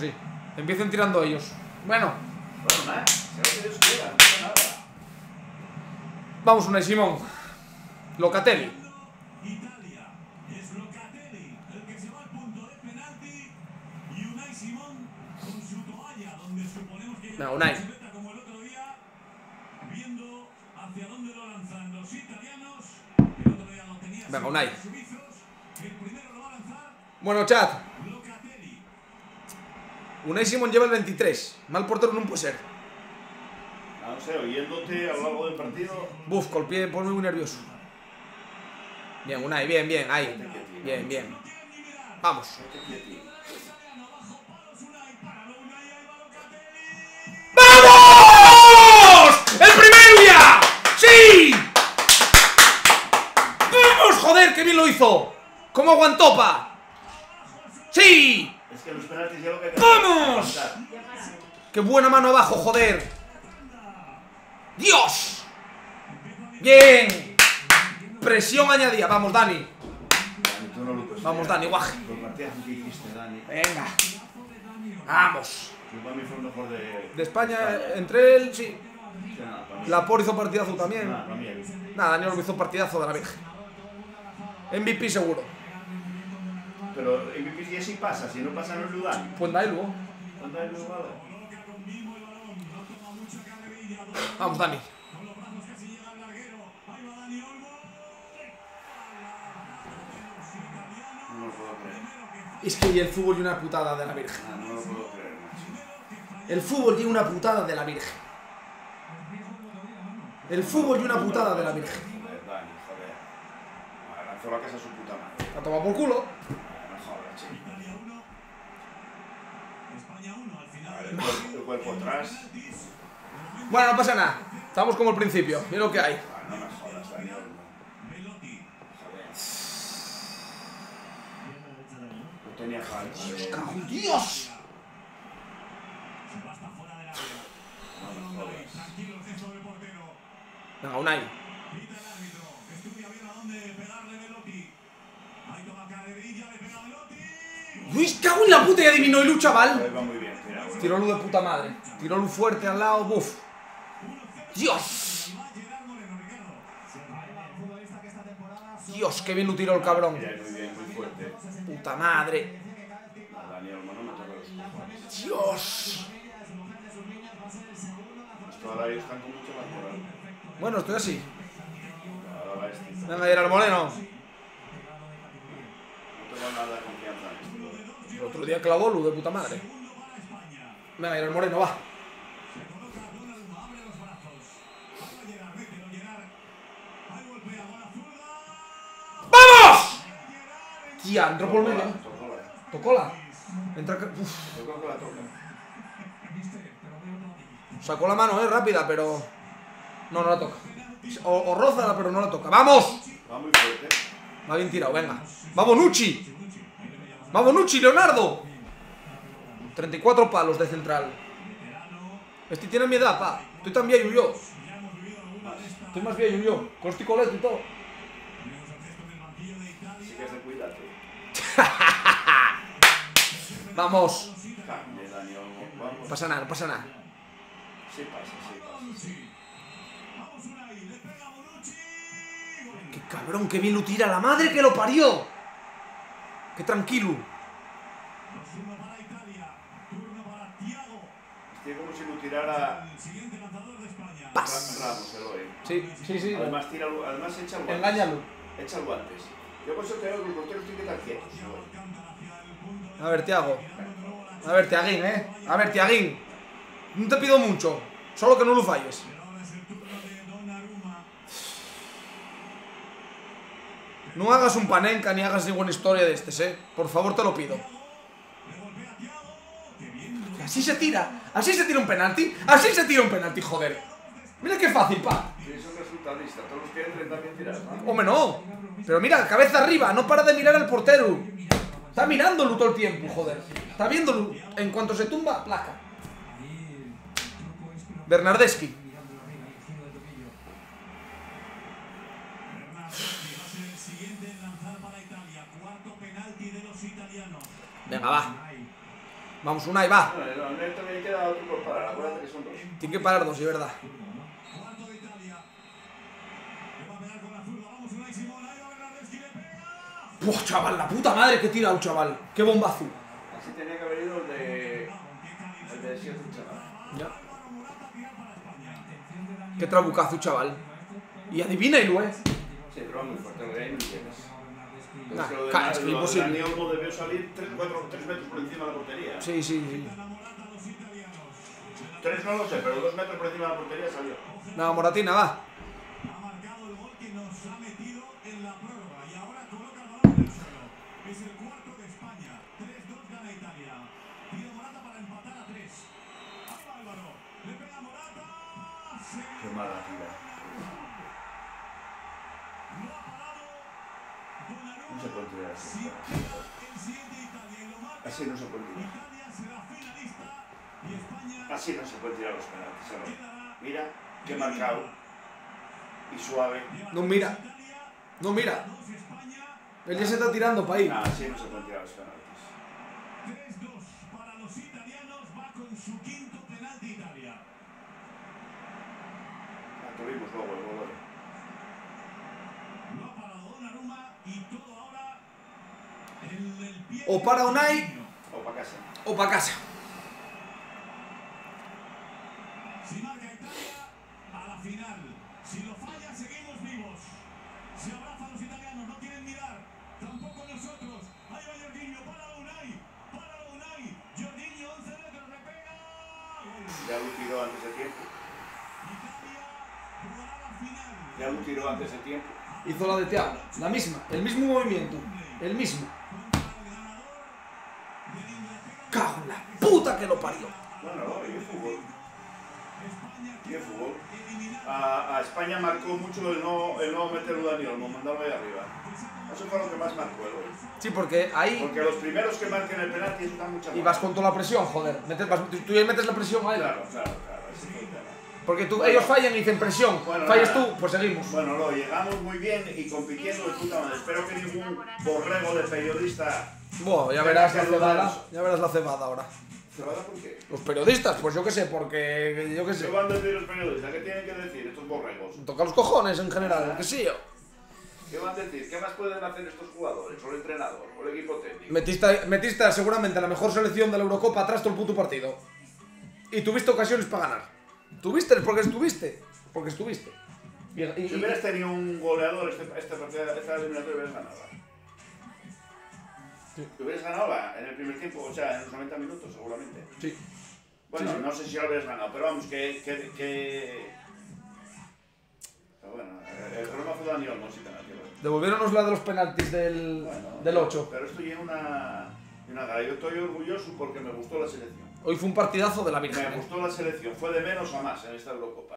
sí. Empiecen tirando ellos. Bueno. Vamos, Unai Simón. Locatelli. Venga, Unai. Venga, Unai. Bueno, chat. Unai Simón lleva el 23. Mal portero no puede ser. No sé, oyéndote a lo largo del partido. Buf, con el pie, ponme muy nervioso. Bien, Unai, bien, bien, ahí. Bien, bien. Vamos. ¡Vamos! ¡El primero ya! ¡Sí! ¡Vamos, joder! ¡Qué bien lo hizo! ¿Cómo aguantó, pa? ¡Sí! Es que los penaltis ya lo que ¡Vamos! ¡Qué buena mano abajo, joder! ¡Dios! ¡Bien! Presión añadida. Vamos, Dani. Vamos, Dani, guaje. Venga. Vamos. De España, entre él, sí. Laporte hizo partidazo también. Nada, Dani Olmo hizo partidazo de la Virgen. MVP seguro. Pero MVP ya sí pasa, si no pasa no es Ludán. Pues da luego. Vamos, Dani. No lo puedo creer. Es que el fútbol y una putada de la Virgen. No lo puedo creer, macho. El fútbol y una putada de la Virgen. El fútbol y una putada de la Virgen. Joder, Dani, joder. Lanzó la casa a su puta madre. La toma por culo. No jodas, chico. El cuerpo atrás. Bueno, no pasa nada. Estamos como al principio. Mira lo que hay. No me jodas, Dani Olmo. No tenía falta. ¡Dios! Venga, Unai. ¡Uy, cago en la puta! Ya adivinó el chaval. Va muy bien, Tiró luz de puta madre. Tiró luz fuerte al lado. ¡Buf! ¡Dios! Dios, qué bien lo tiró el cabrón. Muy bien, muy fuerte. Puta madre. Dani Olmo no me toca los cojones. Dios. Esto ahora están con mucho más moral. Bueno, estoy así. Ahora va este. Venga, Gerard Moreno. No tengo nada de confianza en esto. El otro día clavó luz de puta madre. Venga, Gerard Moreno, va. ¡Vamos! Tía, entró por medio. Tocóla. Entra. Uf. Sacó la mano, rápida, pero. No la toca. O rózala, pero no la toca. ¡Vamos! Va muy fuerte. Va bien tirado, venga. ¡Vamos, Nucci! ¡Vamos, Nucci, Leonardo! 34 palos de central. Este tiene mi edad, pa. Estoy tan viejo yo. Estoy más viejo yo. Con este coleto y todo. Así que has de cuidarte. Vamos. Cambie, Dani Olmo. Vamos. No pasa nada, no pasa nada. Sí pasa, sí pasa. ¡Qué cabrón, qué bien lo tira! ¡La madre que lo parió! ¡Qué tranquilo! Estoy como si lo tirara ¡Pas! Ramos, el hoy. Sí, sí, sí. Además, además echa el guantes. Engáñalo. Echa el guantes. Yo por eso creo que los porteros tienen que estar quietos. A ver, Thiago. A ver, Thiaguín, A ver, Thiaguín. No te pido mucho. Solo que no lo falles. No hagas un panenca ni hagas ninguna historia de estos, Por favor, te lo pido. Así se tira. Así se tira un penalti. Así se tira un penalti, joder. Mira qué fácil, pa. Sí, son resultadistas. Todos los que entren también tiran, ¿no? Hombre, no. Pero mira, cabeza arriba. No para de mirar al portero. Está mirándolo todo el tiempo, joder. Está viéndolo. En cuanto se tumba, placa. Bernardeschi. Venga, va. Vamos, Unai, va. No, también queda otro por parar, acuérdate que son dos. Tiene que parar dos, es verdad. ¡Buah, chaval! La puta madre que tira un chaval. ¡Qué bombazo! Así tenía que haber ido el de 7, chaval. Ya. ¡Qué trabucazo, chaval! Y adivina y lo es. Sí, pero va muy fuerte, lo de ahí no entiendes. Nah, Pero es que imposible. Dani Olmo debió salir 3 metros por encima de la portería. Sí. 3 no lo sé, pero 2 metros por encima de la portería salió. Nada, Moratina, va. Qué mala tira. No se puede tirar así. Así no se puede tirar. Así no se puede tirar los penaltis. ¿Sabes? Mira, qué marcado. Y suave. No mira. No mira. Él ya se está tirando para ahí. Así no se puede tirar los penaltis. 3-2 para los italianos. Va con su quinto penalti Italia. Tuvimos luego el gol. No ha parado Donnarumma y todo ahora en el pie. O para Unai O para casa. o para casa. Si marca Italia, a la final. Si lo falla, seguimos vivos. Se abrazan los italianos, no quieren mirar. Tampoco nosotros. Ahí va Jorginho, para Unai. Jorginho, 11 metros, le pega. Ya lo tiró antes de tiempo. Italia jugará la final. Ya lo tiró antes de tiempo. Hizo la de Thiago. La misma. El mismo movimiento. El mismo. ¡Cago en la puta que lo parió! Bueno, no, y el fútbol. Y el fútbol. A España marcó mucho el no meterlo Dani Olmo, mandarlo ahí arriba. Eso fue lo que más marcó el hoy. Sí, porque ahí... Porque los primeros que marquen el penalti eso da mucha Y vas con toda la presión, joder. Tú ya metes la presión a él. Claro, ese fue el tema. Porque ellos fallan y dicen presión. Bueno, Falles nada. tú, pues seguimos. Bueno, lo llegamos muy bien y compitiendo de puta madre. Espero que ningún borrego de periodista... Buah, ya verás la cebada. Ya verás la cebada ahora. ¿Cebada por qué? Los periodistas, pues yo qué sé, porque... Yo qué ¿Qué sé. van a decir los periodistas? ¿Qué tienen que decir estos borregos? Toca los cojones en general, qué sé yo. ¿Qué van a decir? ¿Qué más pueden hacer estos jugadores? O el entrenador, o el equipo técnico. Metiste seguramente la mejor selección de la Eurocopa atrás todo el puto partido. Y tuviste ocasiones para ganar. ¿Tuviste? Porque estuviste. Porque estuviste. Si hubieras tenido un goleador esta eliminatoria hubieras ganado. Sí. Te hubieras ganado en el primer tiempo, o sea, en los 90 minutos seguramente. Sí. Bueno, Sí. no sé si lo hubieras ganado, pero vamos, que... Pero bueno, el problema fue Dani Olmo, sí, penalti. Devolviéronos la de los penaltis del 8. Pero esto lleva una gala. Yo estoy orgulloso porque me gustó la selección. Hoy fue un partidazo de la Virgen. Me gustó la selección, fue de menos a más en esta Eurocopa.